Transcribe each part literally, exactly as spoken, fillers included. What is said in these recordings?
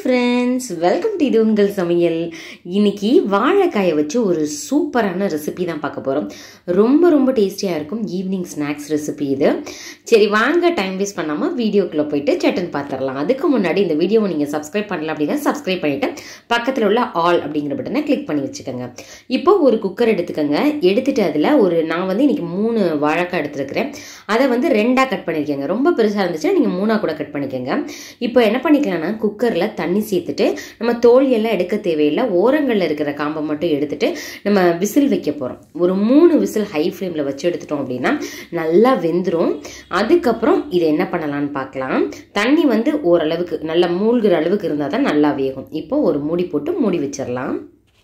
friends, welcome to இது உங்கள் சமையல். இன்னைக்கு வாழைக்காயை வச்சு ஒரு சூப்பரான ரெசிபி தான் பார்க்க போறோம். ரொம்ப ரொம்ப டேஸ்டியா இருக்கும் ஈவினிங் ஸ்நாக்ஸ் ரெசிபி இது. சரி வாங்க டைம் வேஸ்ட் பண்ணாம வீடியோக்குள்ள போயிட்டு சட்டன் பார்த்துடலாம். அதுக்கு முன்னாடி இந்த வீடியோவை நீங்க சப்ஸ்கிரைப் பண்ணல அப்படின்னா சப்ஸ்கிரைப் பண்ணிட்டு பக்கத்துல உள்ள ஆல் அப்படிங்கிற பட்டனை கிளிக் பண்ணி வச்சுக்கோங்க. இப்போ ஒரு குக்கர் எடுத்துக்கோங்க. எடுத்துட்டு அதுல ஒரு நான் வந்து இன்னைக்கு மூணு வாழைக்காய் எடுத்துருக்கிறேன். அதை வந்து ரெண்டா கட் பண்ணிக்கோங்க. ரொம்ப பெருசா இருந்துச்சுன்னா நீங்க மூணா கூட கட் பண்ணிக்கோங்க. இப்போ என்ன பண்ணிக்கலாம்னா குக்கர்ல தண்ணி சேர்த்துட்டு நம்ம தோல் எல்லாம் எடுக்க தேவையில்லை, ஓரங்கள்ல இருக்கிற காம்பை மட்டும் எடுத்துட்டு நம்ம விசில் வைக்க போறோம். ஒரு மூணு விசில் ஹை ஃப்ளேம்ல வச்சு எடுத்துட்டோம் அப்படின்னா நல்லா வெந்துடும். அதுக்கப்புறம் இதை என்ன பண்ணலாம்னு பார்க்கலாம். தண்ணி வந்து ஓரளவுக்கு நல்லா மூழ்கிற அளவுக்கு இருந்தால் தான் நல்லா வேகும். இப்போ ஒரு மூடி போட்டு மூடி வச்சிடலாம்.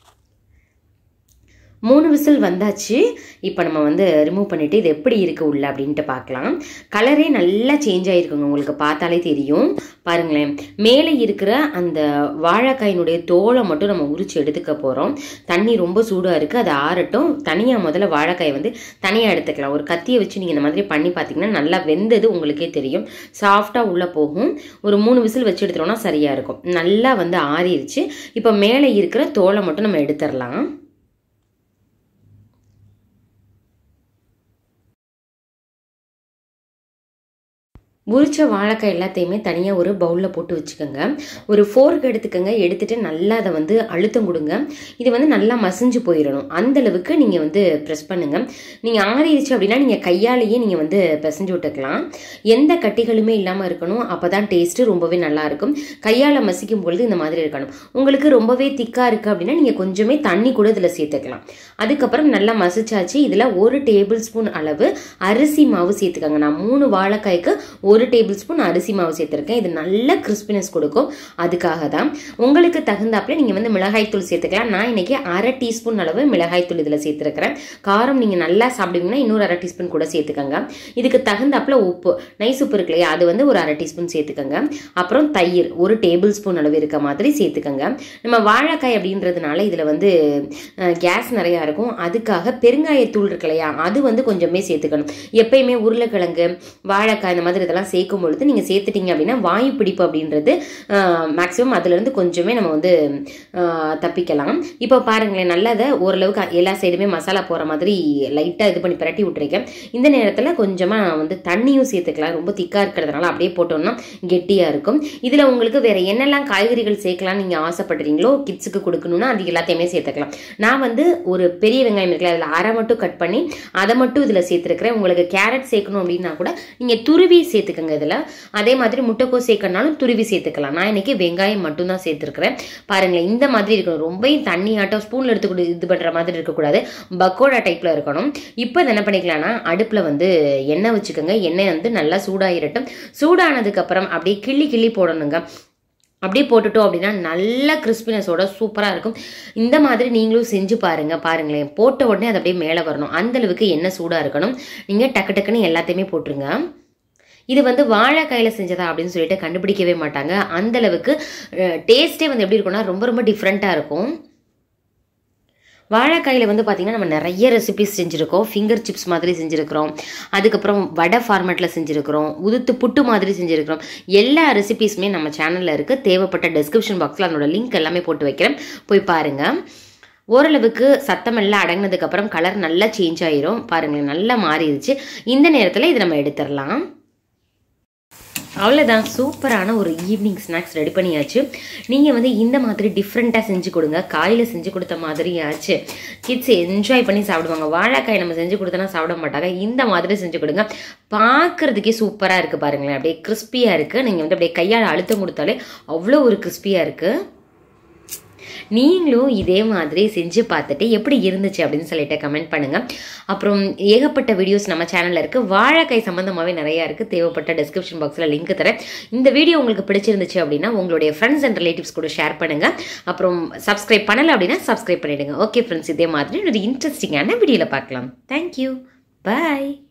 மூணு விசில் வந்தாச்சு. இப்போ நம்ம வந்து ரிமூவ் பண்ணிவிட்டு இது எப்படி இருக்குது உள்ள அப்படின்ட்டு பார்க்கலாம். கலரே நல்லா சேஞ்ச் ஆகிருக்குங்க, உங்களுக்கு பார்த்தாலே தெரியும். பாருங்களேன், மேலே இருக்கிற அந்த வாழைக்காயினுடைய தோலை மட்டும் நம்ம உரிச்சு எடுத்துக்க போகிறோம். தண்ணி ரொம்ப சூடாக இருக்குது, அது ஆறட்டும். தனியாக முதல்ல வாழைக்காயை வந்து தனியாக எடுத்துக்கலாம். ஒரு கத்தியை வச்சு நீங்கள் இந்த மாதிரி பண்ணி பார்த்தீங்கன்னா நல்லா வெந்தது உங்களுக்கே தெரியும். சாஃப்டாக உள்ளே போகும். ஒரு மூணு விசில் வச்சு எடுத்துட்டோம்னா சரியாக இருக்கும். நல்லா வந்து ஆறிடுச்சு. இப்போ மேலே இருக்கிற தோலை மட்டும் நம்ம எடுத்துடலாம். உரிச்ச வாழைக்காய் எல்லாத்தையுமே தனியாக ஒரு பவுலில் போட்டு வச்சுக்கோங்க. ஒரு ஃபோர்க் எடுத்துக்கோங்க. எடுத்துகிட்டு நல்லா அதை வந்து அழுத்தம் கொடுங்க. இது வந்து நல்லா மசிஞ்சு போயிடணும். அந்தளவுக்கு நீங்கள் வந்து ப்ரெஸ் பண்ணுங்கள். நீங்கள் ஆறிடுச்சு அப்படின்னா நீங்கள் கையாலேயே நீங்கள் வந்து பிசைஞ்சு விட்டுக்கலாம். எந்த கட்டிகளுமே இல்லாமல் இருக்கணும். அப்போ தான் டேஸ்ட்டு ரொம்பவே நல்லாயிருக்கும். கையால் மசிக்கும் பொழுது இந்த மாதிரி இருக்கணும். உங்களுக்கு ரொம்பவே திக்காக இருக்குது அப்படின்னா நீங்கள் கொஞ்சமே தண்ணி கூட இதில் சேர்த்துக்கலாம். அதுக்கப்புறம் நல்லா மசிச்சாச்சு. இதில் ஒரு டேபிள் ஸ்பூன் அளவு அரிசி மாவு சேர்த்துக்கோங்க. நான் மூணு வாழைக்காய்க்கு ஒரு டேபிள் ஸ்பூன் அரிசி மாவு சேர்த்துருக்கேன். இது நல்ல கிறிஸ்பினஸ் கொடுக்கும். அதுக்காக தான் உங்களுக்கு தகுந்தாப்புல நீங்கள் வந்து மிளகாய்த்தூள் சேர்த்துக்கலாம். நான் இன்னைக்கு அரை டீஸ்பூன் அளவு மிளகாய்த்தூள் இதில் சேர்த்துருக்கிறேன். காரம் நீங்கள் நல்லா சாப்பிடுவீங்கன்னா இன்னொரு அரை டீஸ்பூன் கூட சேர்த்துக்கோங்க. இதுக்கு தகுந்தாப்புல உப்பு, நைஸ் உப்பு இருக்கு இல்லையா, அது வந்து ஒரு அரை டீஸ்பூன் சேர்த்துக்கோங்க. அப்புறம் தயிர் ஒரு டேபிள் ஸ்பூன் அளவு இருக்க மாதிரி சேர்த்துக்கோங்க. நம்ம வாழைக்காய் அப்படின்றதுனால இதில் வந்து கேஸ் நிறையா இருக்கும். அதுக்காக பெருங்காயத்தூள் இருக்கு இல்லையா, அது வந்து கொஞ்சமே சேர்த்துக்கணும். எப்பயுமே உருளைக்கிழங்கு, வாழைக்காய் இந்த மாதிரி இதெல்லாம் சேர்க்கும் பொழுது நீங்கள் சேர்த்துட்டீங்க அப்படின்னா வாயு பிடிப்பு அப்படின்றது மேக்ஸிமம் அதுலேருந்து கொஞ்சமே நம்ம வந்து தப்பிக்கலாம். இப்போ பாருங்களேன், நல்லா அதை ஓரளவுக்கு எல்லா சைடுமே மசாலா போகிற மாதிரி லைட்டாக இது பண்ணி பிரட்டி விட்டுருக்கேன். இந்த நேரத்தில் கொஞ்சமாக நான் வந்து தண்ணியும் சேர்த்துக்கலாம். ரொம்ப திக்காக இருக்கிறதுனால அப்படியே போட்டோம்னா கெட்டியாக இருக்கும். இதில் உங்களுக்கு வேறு என்னெல்லாம் காய்கறிகள் சேர்க்கலாம்னு நீங்கள் ஆசைப்படுறீங்களோ, கிட்ஸுக்கு கொடுக்கணும்னா அது எல்லாத்தையுமே சேர்த்துக்கலாம். நான் வந்து ஒரு பெரிய வெங்காயம் இருக்குல்ல, அதில் அரை மட்டும் கட் பண்ணி அதை மட்டும் இதில் சேர்த்துருக்கிறேன். உங்களுக்கு கேரட் சேர்க்கணும் அப்படின்னா கூட நீங்கள் துருவி சேர்த்துக்கங்க. இதில் அதே மாதிரி முட்டைக்கோஸ் சேர்க்கறனாலும் துருவி சேர்த்துக்கலாம். நான் இன்னைக்கு வெங்காயம் மட்டும் தான் சேர்த்துருக்கிறேன். பாருங்களேன், இந்த மாதிரி இருக்கணும். ரொம்ப தண்ணி ஆட்டம் ஸ்பூன்ல எடுத்து இது பண்ற மாதிரி இருக்கக்கூடாது. பக்கோடா டைப்ல இருக்கணும். இப்போ என்ன பண்ணிக்கலாம்னா அடுப்புல வந்து எண்ணெய் வச்சுக்கோங்க. எண்ணெய் வந்து நல்லா சூடாயிரட்டும். சூடானதுக்கு அப்புறம் அப்படியே கிள்ளி கிள்ளி போடணுங்க. அப்படியே போட்டுட்டோம் அப்படின்னா நல்ல கிறிஸ்பினஸோட சூப்பராக இருக்கும். இந்த மாதிரி நீங்களும் செஞ்சு பாருங்க. பாருங்களேன், போட்ட உடனே அது அப்படியே மேலே வரணும். அந்த அளவுக்கு எண்ணெய் சூடாக இருக்கணும். நீங்கள் டக்கு டக்குன்னு எல்லாத்தையுமே போட்டுருங்க. இது வந்து வாழைக்காயில் செஞ்சதா அப்படின்னு சொல்லிட்டு கண்டுபிடிக்கவே மாட்டாங்க. அந்த அளவுக்கு டேஸ்ட்டே வந்து எப்படி இருக்கும்னா ரொம்ப ரொம்ப டிஃப்ரெண்ட்டாக இருக்கும். வாழைக்காயில் வந்து பார்த்திங்கன்னா நம்ம நிறைய ரெசிபிஸ் செஞ்சுருக்கோம். ஃபிங்கர் சிப்ஸ் மாதிரி செஞ்சுருக்கிறோம். அதுக்கப்புறம் வடை ஃபார்மேட்டில் செஞ்சுருக்கிறோம். உதுத்து புட்டு மாதிரி செஞ்சுருக்கிறோம். எல்லா ரெசிபிஸுமே நம்ம சேனலில் இருக்குது. தேவைப்பட்ட டிஸ்கிரிப்ஷன் பாக்ஸில் அதனோட லிங்க் எல்லாமே போட்டு வைக்கிறேன், போய் பாருங்கள். ஓரளவுக்கு சத்தமெல்லாம் அடங்கினதுக்கப்புறம் கலர் நல்லா சேஞ்ச் ஆகிரும். பாருங்கள், நல்லா மாறிடுச்சு. இந்த நேரத்தில் இதை நம்ம எடுத்துடலாம். அவ்வளோதான், சூப்பரான ஒரு ஈவினிங் ஸ்நாக்ஸ் ரெடி பண்ணியாச்சு. நீங்கள் வந்து இந்த மாதிரி டிஃப்ரெண்ட்டாக செஞ்சு கொடுங்க. காயில் செஞ்சு கொடுத்த மாதிரி ஆச்சு. கிட்ஸ் என்ஜாய் பண்ணி சாப்பிடுவாங்க. வாழைக்காய் நம்ம செஞ்சு கொடுத்தோன்னா சாப்பிட மாட்டாங்க. இந்த மாதிரி செஞ்சு கொடுங்க. பார்க்குறதுக்கே சூப்பராக இருக்குது. பாருங்களேன், அப்படியே கிறிஸ்பியாக இருக்குது. நீங்கள் வந்து அப்படியே கையால் அழுத்தம் கொடுத்தாலே அவ்வளோ ஒரு கிறிஸ்பியாக இருக்குது. நீங்களும் இதே மாதிரி செஞ்சு பார்த்துட்டு எப்படி இருந்துச்சு அப்படின்னு சொல்லிட்டு கமெண்ட் பண்ணுங்கள். அப்புறம் ஏகப்பட்ட வீடியோஸ் நம்ம சேனலில் இருக்குது. வாழைக்காய் சம்மந்தமாகவே நிறையா இருக்குது. தேவைப்பட்ட டிஸ்கிரிப்ஷன் பாக்ஸில் லிங்க் தரேன். இந்த வீடியோ உங்களுக்கு பிடிச்சிருந்துச்சு அப்படின்னா உங்களுடைய ஃப்ரெண்ட்ஸ் அண்ட் ரிலேட்டிவ்ஸ் கூட ஷேர் பண்ணுங்கள். அப்புறம் சப்ஸ்கிரைப் பண்ணலை அப்படின்னா சப்ஸ்கிரைப் பண்ணிவிடுங்க. ஓகே ஃப்ரெண்ட்ஸ், இதே மாதிரி ஒரு இன்ட்ரெஸ்டிங்கான வீடியோவில் பார்க்கலாம். தேங்க்யூ, பாய்.